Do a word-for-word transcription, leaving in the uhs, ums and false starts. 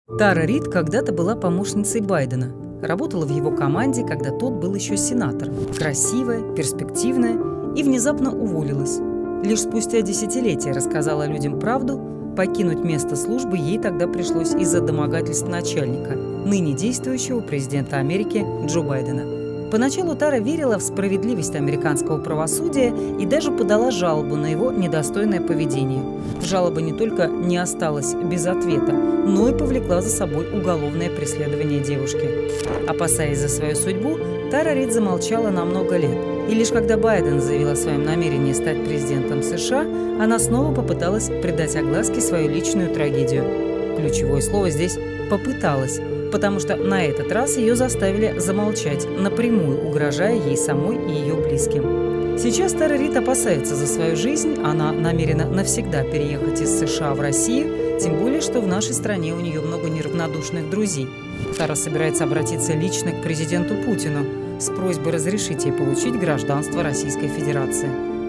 Тара Рид когда-то была помощницей Байдена. Работала в его команде, когда тот был еще сенатором. Красивая, перспективная и внезапно уволилась. Лишь спустя десятилетия рассказала людям правду. Покинуть место службы ей тогда пришлось из-за домогательств начальника, ныне действующего президента Америки Джо Байдена. Поначалу Тара верила в справедливость американского правосудия и даже подала жалобу на его недостойное поведение. Жалоба не только не осталась без ответа, но и повлекла за собой уголовное преследование девушки. Опасаясь за свою судьбу, Тара Рид замолчала на много лет. И лишь когда Байден заявил о своем намерении стать президентом США, она снова попыталась придать огласке свою личную трагедию. Ключевое слово здесь «попыталась», потому что на этот раз ее заставили замолчать, напрямую угрожая ей самой и ее близким. Сейчас Тара Рид опасается за свою жизнь, она намерена навсегда переехать из США в Россию, тем более, что в нашей стране у нее много неравнодушных друзей. Тара собирается обратиться лично к президенту Путину с просьбой разрешить ей получить гражданство Российской Федерации.